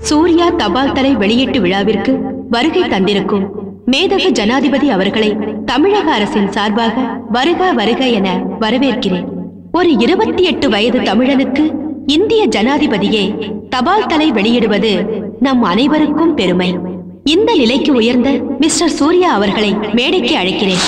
சூர்யா தபால் தலை வெளியீட்டு விழாவிற்கு வருகை தந்திருக்கும் மேதக ஜனாதிபதி அவர்களை தமிழக அரசின் சார்பாக வருக வருக என வரவேற்கிறேன். ஒரு 28 வயது தமிழனுக்கு இந்திய ஜனாதிபதியே தபால் தலை வெளியிடுவது நம் அனைவருக்கும் பெருமை. இந்த நிலைக்கு உயர்ந்த மிஸ்டர் சூர்யா அவர்களை மேடைக்கு அழைக்கிறேன்.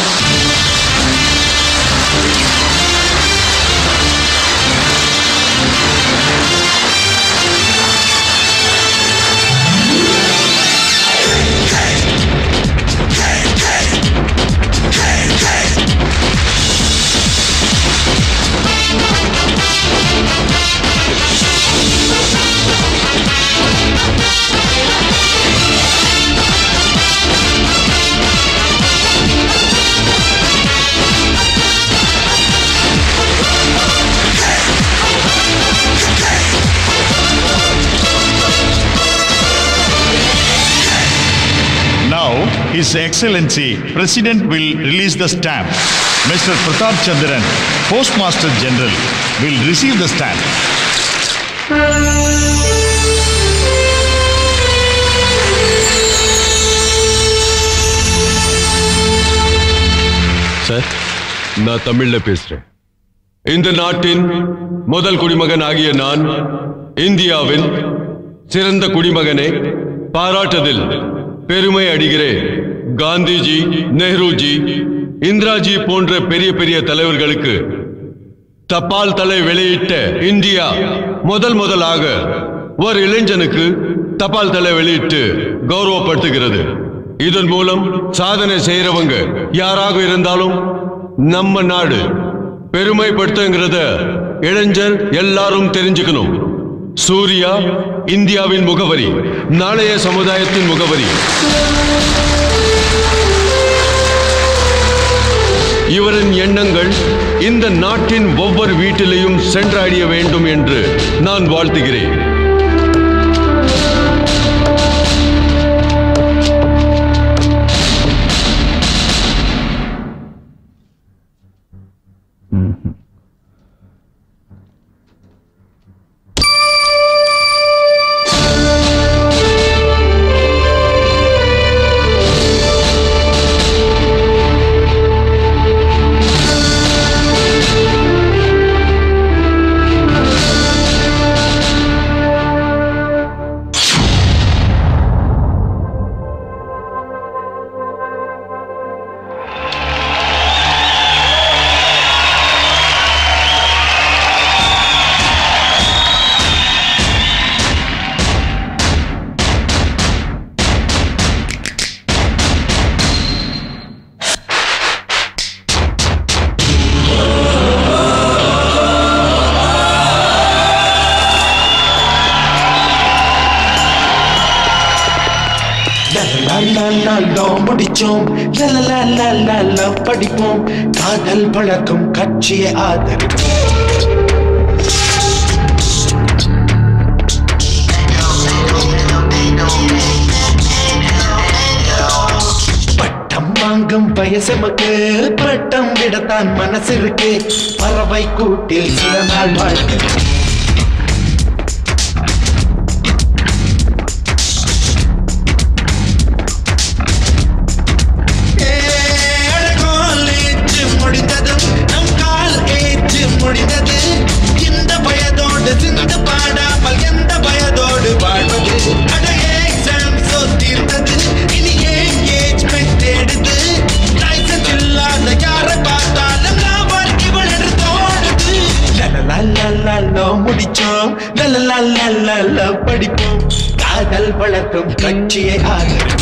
His Excellency President will release the stamp. Mr. Pratap Chandran, Postmaster General, will receive the stamp. Sir, நான் தமிழ்ல பேசுறேன். இந்த நாட்டின் முதல் குடிமகன் ஆகிய நான் இந்தியாவின் சிறந்த குடிமகனை பாராட்டதில் பெருமை அடைகிறேன். காந்திஜி, நேருஜி, இந்திராஜி போன்ற பெரிய பெரிய தலைவர்களுக்கு தபால் தலை வெளியிட்ட இந்தியா முதலாக ஒரு இளைஞனுக்கு தபால் தலை வெளியிட்டு கௌரவப்படுத்துகிறது. இதன் மூலம் சாதனை செய்யறவங்க யாராக இருந்தாலும் நம்ம நாடு பெருமைப்படுத்துங்கிறத இளைஞர் எல்லாரும் தெரிஞ்சுக்கணும். சூர்யா இந்தியாவின் முகவரி, நாளைய சமுதாயத்தின் முகவரி. இவரின் எண்ணங்கள் இந்த நாட்டின் ஒவ்வொரு வீட்டிலையும் சென்றடைய வேண்டும் என்று நான் வாழ்த்துகிறேன். படிப்போம் காதல் பழக்கம் கட்சியை ஆதரிப்போம். பட்டம் வாங்கும் வயசமக்கு பட்டம் விடத்தான் மனசு இருக்கு. பறவை கூட்டில் சில நாள் வாழ்க்கை. இந்த பயதோடு சிந்து பாடாமல் எந்த பயதோடு வாழ்வது. தீர்த்தது இனி என்கேஜ்மெண்ட் தேடுது. லைசன்ஸ் இல்லாத யாரை பார்த்தாலும் நான் இவள் என்று தோணுது. லலலலலலோ முடிச்சோம், லலலலலலோ படிப்போம், காதல் வளர்க்கும் கட்சியை ஆதரிப்போம்.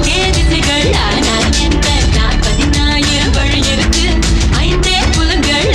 ஐந்தே புலங்கள்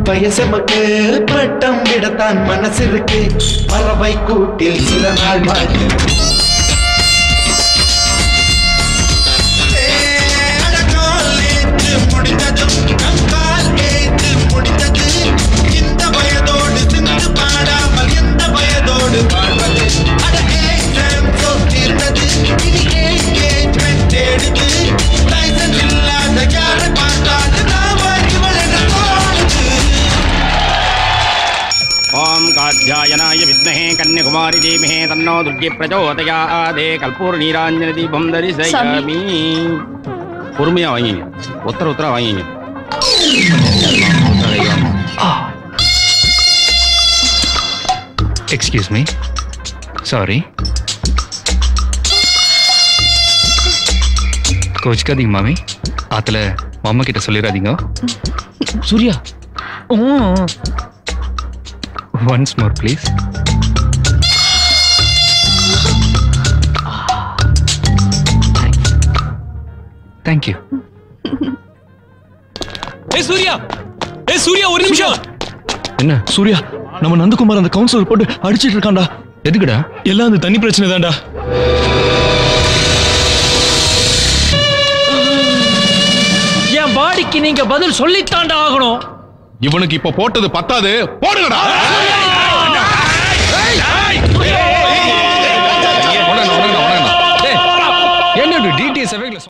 வயசமக்கு பட்டம் விடத்தான் மனசிருக்கு பறவை கூட்டில் சில நாள் வாழ்க்கை முடிந்ததும் கால் ஏற்று முடிந்தது இந்த வயதோடு சிந்து பாடாமல் எந்த வயதோடு வாழ்வது தீர்ந்தது இனி என்கேஜ்மெண்ட் தேடுது லைசன்ஸ் இல்லாத யாரை பார்த்தாலும் ओम कात्यायनाय विद्महे कन्याकुमारी धीमहि तन्नो दुर्गे प्रचोदयात् कर्पूरनीराञ्जन दीपं दर्शयामि பொறுமையா வாங்கிங்க ஒத்தர வாங்கிங்க எக்ஸ்கியூஸ் மீ சாரி கோச்சுக்காதீங்க மாமி ஆத்துல மாமா கிட்ட சொல்லிடாதீங்க Surya once more please thank you Surya ஒரு நிமிஷம் என்ன சூர்யா நம்ம நந்தகுமார் அந்த கவுன்சிலர் போட்டு அடிச்சிட்டு இருக்கான்டா எதுக்குடா எல்லாம் அந்த தண்ணி பிரச்சனை தான்டா என் பாடிக்கு நீங்க பதில் சொல்லித்தாண்டா ஆகணும் இவனுக்கு இப்ப போட்டது பத்தாது போடுங்கடா என்ன டிடிஎஸ்